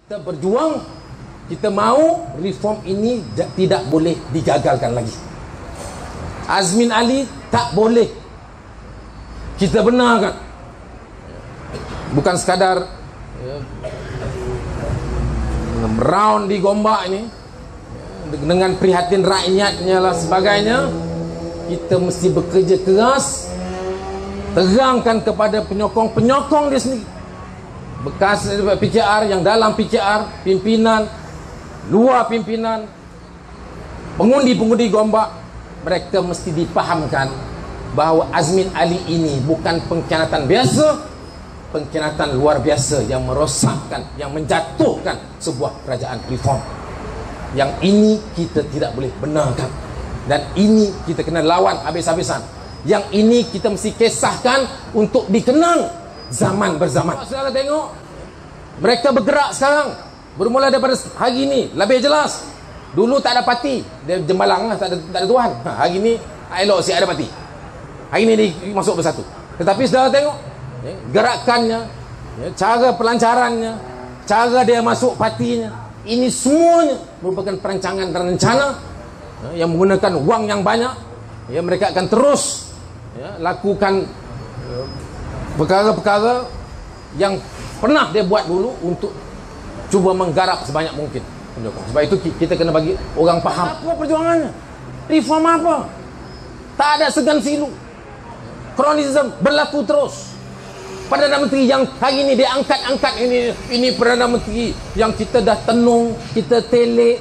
Kita berjuang, kita mau reform ini tidak boleh digagalkan lagi. Azmin Ali tak boleh kita benarkan. Bukan sekadar round di Gombak ini dengan prihatin rakyatnya lah sebagainya. Kita mesti bekerja keras, terangkan kepada penyokong-penyokong dia sendiri, bekas PKR, yang dalam PKR, pimpinan, luar pimpinan, pengundi-pengundi Gombak, mereka mesti dipahamkan bahawa Azmin Ali ini bukan pengkhianatan biasa, pengkhianatan luar biasa yang merosakkan, yang menjatuhkan sebuah kerajaan reform. Yang ini kita tidak boleh benarkan, dan ini kita kena lawan habis-habisan. Yang ini kita mesti kisahkan untuk dikenang zaman berzaman. Saudara tengok, mereka bergerak sekarang, bermula daripada hari ini lebih jelas. Dulu tak ada parti, dia jembalang lah, tak ada tuan. Hari ini elok si ada parti, hari ini dia masuk bersatu. Tetapi saudara tengok gerakannya, cara pelancarannya, cara dia masuk partinya, ini semuanya merupakan perancangan dan rencana yang menggunakan wang yang banyak. Mereka akan terus lakukan perkara-perkara yang pernah dia buat dulu untuk cuba menggarap sebanyak mungkin penyokong. Sebab itu kita kena bagi orang faham apa perjuangannya, reform apa. Tak ada segan silu, kronisme berlaku terus. Perdana Menteri yang hari ini dia angkat-angkat ini Perdana Menteri yang kita dah tenung, kita telik,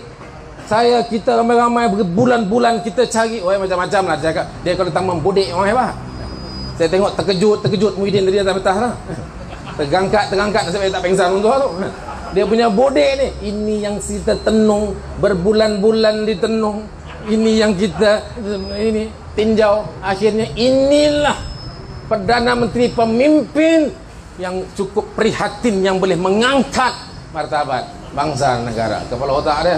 kita ramai-ramai berbulan-bulan kita cari, macam-macam lah dia cakap. Dia kalau datang membodek orang hebat. Saya tengok terkejut Muhyiddin tadi atas betah lah. Terangkat nasib saya tak pengsan untuk tu. Dia punya bodek ni, ini yang kita tenung, berbulan-bulan ditenung, ini yang kita ini tinjau. Akhirnya inilah Perdana Menteri, pemimpin yang cukup prihatin, yang boleh mengangkat martabat bangsa negara, kepala otak dia.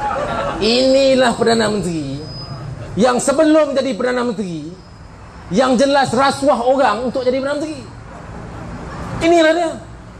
Inilah Perdana Menteri yang sebelum jadi Perdana Menteri, yang jelas rasuah orang untuk jadi Perdana Menteri. Inilah dia.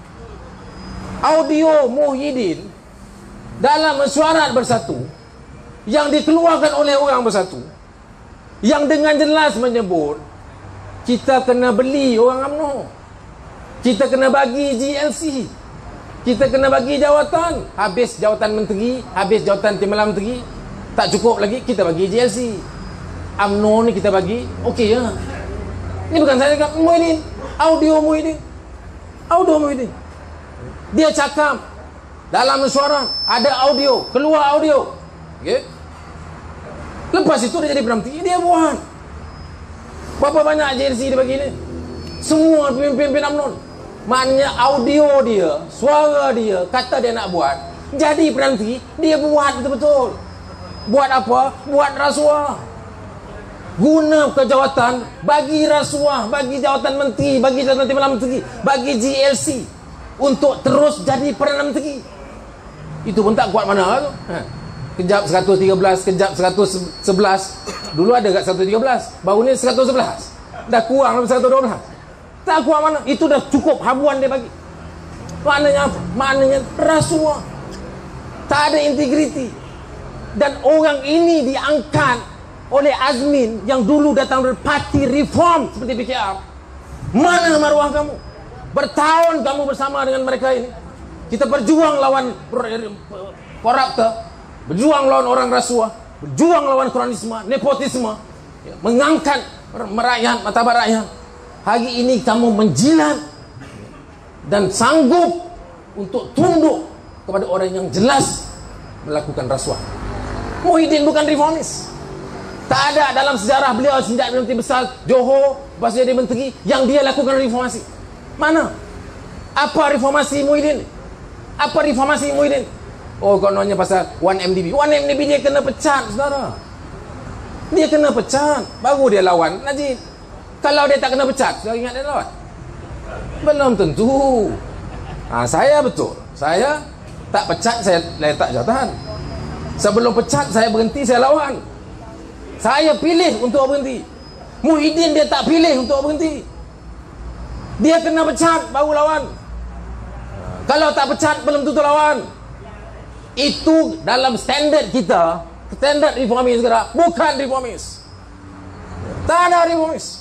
Audio Muhyiddin dalam mesyuarat bersatu yang dikeluarkan oleh orang bersatu, yang dengan jelas menyebut kita kena beli orang UMNO, kita kena bagi GLC, kita kena bagi jawatan. Habis jawatan menteri, habis jawatan timbalan menteri, tak cukup lagi, kita bagi GLC. UMNO ni kita bagi, okey ya. Ini bukan saya cakap, Muhyiddin, audio Muhyiddin. Dia cakap dalam mesyuarat, ada audio, keluar audio. Okay? Lepas itu dia jadi Perdana Menteri, dia buat. Berapa banyak JLC dia bagi ni? Semua pemimpin UMNO. Maknanya audio dia, suara dia, kata dia nak buat, jadi Perdana Menteri, dia buat betul-betul. Buat apa? Buat rasuah. Guna kejawatan, bagi rasuah, bagi jawatan menteri, bagi jawatan timbalan menteri, bagi GLC untuk terus jadi Perdana Menteri. Itu pun tak kuat mana tu. Kejap 113, kejap 111. Dulu ada kat 113, baru ni 111. Dah kurang lebih 112. Tak kuat mana. Itu dah cukup habuan dia bagi. Maknanya apa? Maknanya rasuah. Tak ada integriti. Dan orang ini diangkat oleh Azmin yang dulu datang dari parti reform seperti PKR. Mana maruah kamu? Bertahun kamu bersama dengan mereka ini. Kita berjuang lawan koruptor, berjuang lawan orang rasuah, berjuang lawan kronisme, nepotisme, mengangkat merakyat, martabat rakyat. Hari ini kamu menjilat dan sanggup untuk tunduk kepada orang yang jelas melakukan rasuah. Muhyiddin bukan reformis. Tak ada dalam sejarah beliau sejak menteri besar Johor, lepas dia jadi menteri, yang dia lakukan reformasi. Mana? Apa reformasi Muhyiddin? Apa reformasi Muhyiddin? Oh, kononnya pasal 1MDB. 1MDB dia kena pecat, saudara. Dia kena pecat, baru dia lawan Najib. Kalau dia tak kena pecat, saudara ingat dia lawan? Belum tentu. Saya betul. Saya tak pecat, saya letak jawatan. Sebelum pecat, saya berhenti, saya lawan. Saya pilih untuk berhenti. Muhyiddin dia tak pilih untuk berhenti. Dia kena pecat, baru lawan. Kalau tak pecat belum tentu lawan. Itu dalam standard kita, standard reformis sekarang, bukan reformis. Tak ada reformis.